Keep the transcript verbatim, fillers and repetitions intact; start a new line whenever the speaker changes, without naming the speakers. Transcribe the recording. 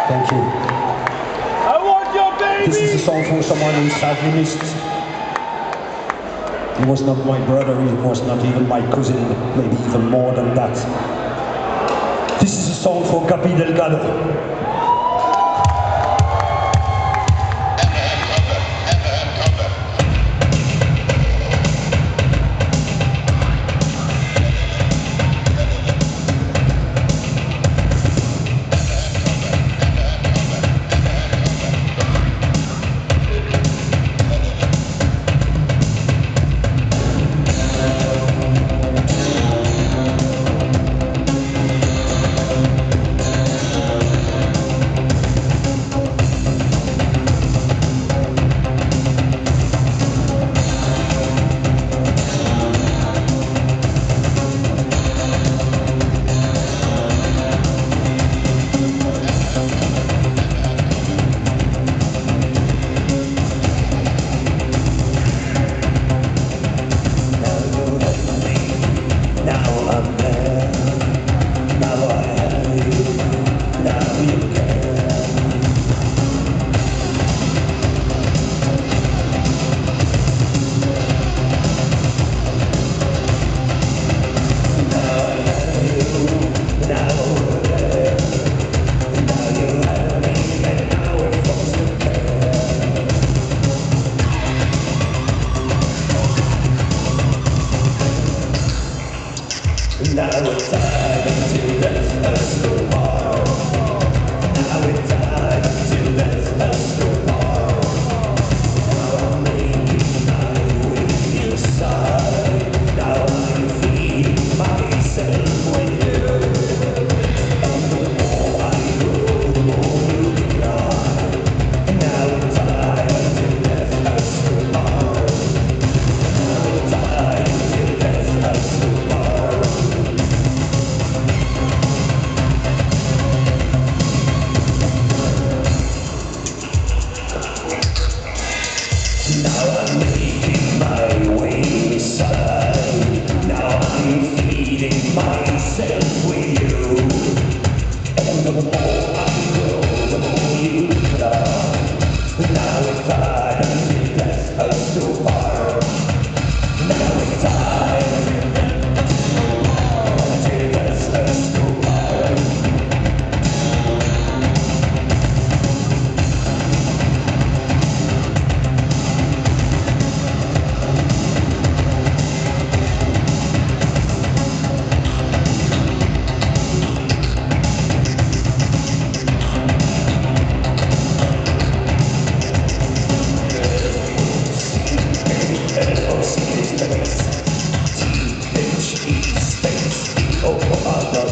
Thank you.
I want your baby!
This is a song for someone who sadly missed. He was not my brother, he was not even my cousin, maybe even more than that. This is a song for Capi Delgado. Now it's time to let us go far. Now it's time to let us go far. Now I'm making my way inside. Now I'm feeding myself with you. And the more I go, the more you cry. Now it's time to let us go far. Now it's time to let us go far. Now I'm making my way inside. Now I'm feeding myself with you. And the more I go, the more you cry. Now it's time to let us go far. Now it's time to let us go far. Space, T H E space, E O R